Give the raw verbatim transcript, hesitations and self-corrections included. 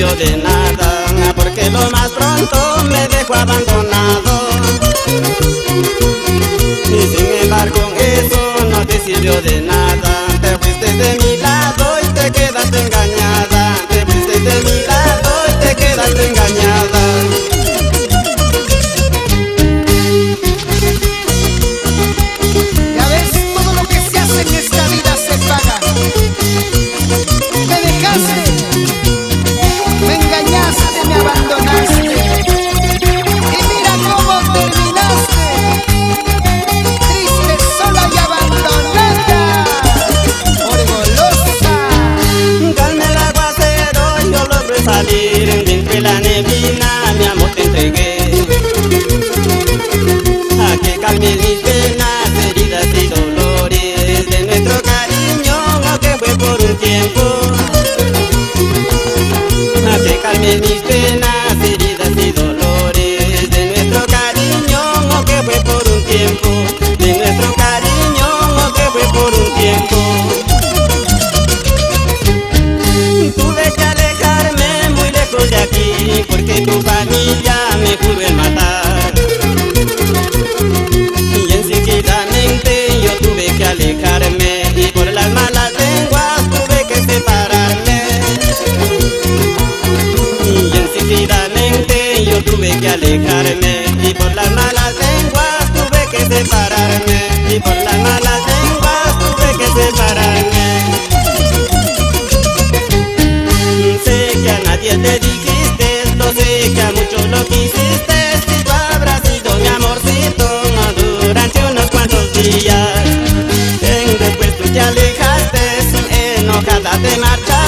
sirvió de nada, porque lo más pronto me dejó abandonado. Y sin embargo eso no te sirvió de nada. Te fuiste de mi lado y te quedaste engañada. Te fuiste de mi lado y te quedaste engañada. Ya ves, todo lo que se hace en esta vida se paga. Me dejaste, me engañaste, me abandonaste. Y mira cómo terminaste, triste, sola y abandonada, por golosa. Calma el aguacero, yo logré salir de entre la neblina, mi amor te entregué. A que calme mis penas, heridas y dolores de nuestro cariño, aunque fue por un tiempo. A que calme mis penas, heridas y dolores de nuestro cariño, aunque fue por un tiempo. De nuestro cariño, aunque fue por un tiempo. Tuve que alejarme muy lejos de aquí, porque tu familia me juró el matar. Y enseguidamente yo tuve que alejarme, y por las malas lenguas tuve que separarme. Y enseguidamente yo tuve que alejarme, y por las malas lenguas tuve que separarme. Y por las malas lenguas tuve que separarme. Sé que a nadie te dijiste, lo sé que a muchos lo quisiste. Si tú habrás sido mi amorcito durante unos cuantos días. Después tú te alejaste, enojada te marchaste.